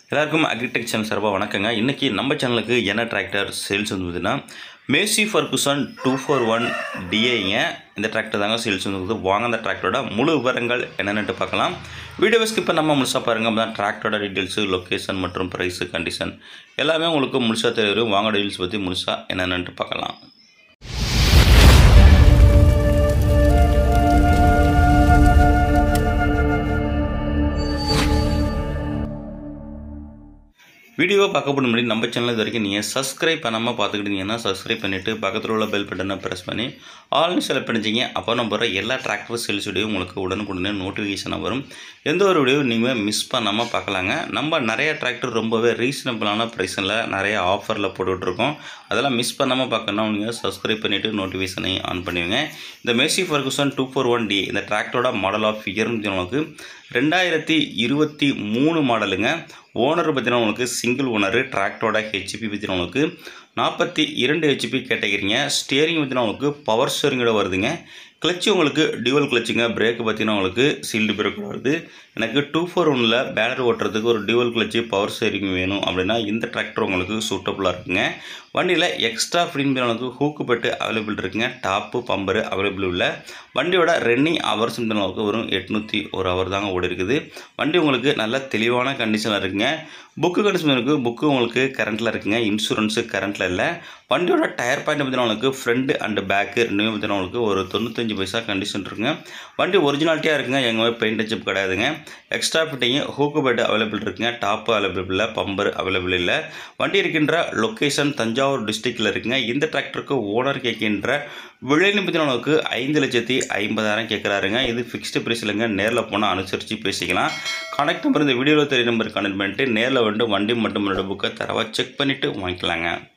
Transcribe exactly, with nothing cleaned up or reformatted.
எல்லாருக்கும் agritech channel சார்பாக வணக்கங்க. இன்றைக்கி நம்ம சேனலுக்கு என்ன டிராக்டர் சேல்ஸ் வந்துதுன்னா Massey Ferguson two four one டிஏங்க. இந்த டிராக்டர் தாங்க சேல்ஸ் வந்துருக்குது. வாங்க அந்த டிராக்டரோட முழு விவரங்கள் என்னென்னு பார்க்கலாம். வீடியோவை ஸ்கிப் பண்ணாமல் முழுசாக பாருங்கள். அப்போ தான் டிராக்டரோட டீட்டெயில்ஸு, லொக்கேஷன் மற்றும் ப்ரைஸு, கண்டிஷன் எல்லாமே உங்களுக்கு முழுசாக தெரியும். வாங்க டீட்டெயில்ஸ் பற்றி முழுசாக என்னென்னு பார்க்கலாம். வீடியோ பார்க்க முன்னாடி நம்ம சேனல் இது வரைக்கும் நீங்கள் சப்ஸ்கிரைப் பண்ணாமல் பார்த்துக்கிட்டீங்கன்னா சப்ஸ்கிரைப் பண்ணிவிட்டு பக்கத்தில் உள்ள பெல் பட்டனை ப்ரெஸ் பண்ணி ஆல்னு செலக்ட் பண்ணிச்சிங்க. அப்போ நம்ம போகிற எல்லா டிராக்டர் சேல்ஸ் வீடியோ உங்களுக்கு உடனுக்குடனே நோட்டிஃபிகேஷனாக வரும். எந்த ஒரு வீடியோ நீங்கள் மிஸ் பண்ணாமல் பார்க்கலாங்க. நம்ம நிறைய டிராக்டர் ரொம்பவே ரீசனபிளான ப்ரைஸில் நிறைய ஆஃபரில் போட்டுட்ருக்கோம். அதெல்லாம் மிஸ் பண்ணாமல் பார்க்கணும். நீங்கள் சப்ஸ்கிரைப் பண்ணிவிட்டு நோட்டிஃபிகேஷனை ஆன் பண்ணுவீங்க. இந்த Massey Ferguson two four one D இந்த டிராக்டரோட மாடல் ஆஃப் இயர்னு உங்களுக்கு ரெண்டாயிரத்தி இருபத்தி மூணு மாடலுங்க. ஓனர் பார்த்தீங்கன்னா உங்களுக்கு சிங்கிள் ஓனரு. டிராக்டரோட ஹெச்பி பார்த்தீங்கன்னா உங்களுக்கு நாற்பத்தி இரண்டு ஹெச்பி கேட்டகிரிங்க. ஸ்டியரிங் பார்த்தீங்கன்னா உங்களுக்கு பவர் ஸ்டியரிங்கோட வருதுங்க. கிளச்சு உங்களுக்கு டியூவல் கிளச்சுங்க. பிரேக்கு பார்த்தீங்கன்னா உங்களுக்கு சீல்டு பிரேக் வருது. எனக்கு டூ ஃபோர் ஒனில் பேனர் ஓட்டுறதுக்கு ஒரு டியூவல் கிளச்சு பவர் ஸ்டியரிங் வேணும் அப்படின்னா இந்த டிராக்டர் உங்களுக்கு சூட்டபுளாக இருக்குங்க. வண்டியில் எக்ஸ்ட்ரா ஃப்ரீன் உங்களுக்கு ஹூக்கு பெட்டு அவைலபிள் இருக்குங்க. டாப்பு பம்பரு அவைலபிள் இல்லை. வண்டியோட ரன்னிங் ஹவர்ஸ் உங்களுக்கு வரும் எட்நூற்றி ஒரு ஹவர் தாங்க ஓடி இருக்குது. வண்டி உங்களுக்கு நல்ல தெளிவான கண்டிஷனில் இருக்குங்க. புக்கு கண்டிஷன் இருக்குது. புக்கு உங்களுக்கு கரண்ட்டில் இருக்குங்க. இன்சூரன்ஸு கரண்ட்டில் இல்லை. வண்டியோட டயர் பாயிண்ட் பார்த்தீங்கன்னா உங்களுக்கு ஃப்ரண்ட் அண்டு பேக்கு ரெண்டுமே பார்த்தீங்கன்னா உங்களுக்கு ஒரு தொண்ணூத்தஞ்சு பைசா கண்டிஷன் இருக்குங்க. வண்டி ஒரிஜினாலிட்டியாக இருக்குங்க. எங்கள் பெயிண்ட் டச்சப் கிடையாதுங்க. Extra fitting hook bed available இருக்குங்க. டாப்பு அவைலபிள் இல்லை. பம்பர் அவைலபிள் இல்லை. வண்டி இருக்கின்ற லொக்கேஷன் தஞ்சாவூர் டிஸ்ட்ரிக்டில் இருக்குங்க. இந்த டிராக்டருக்கு ஓனர் கேட்கின்ற விலைன்னு பார்த்தீங்கன்னா உங்களுக்கு ஐந்து லட்சத்தி ஐம்பதாயிரம் கேட்குறாருங்க. இது ஃபிக்ஸ்டு ப்ரைஸ் இல்லைங்க. நேரில் போனால் அனுசரித்து பேசிக்கலாம். கான்டாக்ட் நம்பர் இந்த வீடியோவில் தெரிய நம்பர் கனெக்ட் பண்ணிட்டு நேரில் வந்து வண்டி மட்டும் புக்கை தரவா செக் பண்ணிவிட்டு வாங்கிக்கலாங்க.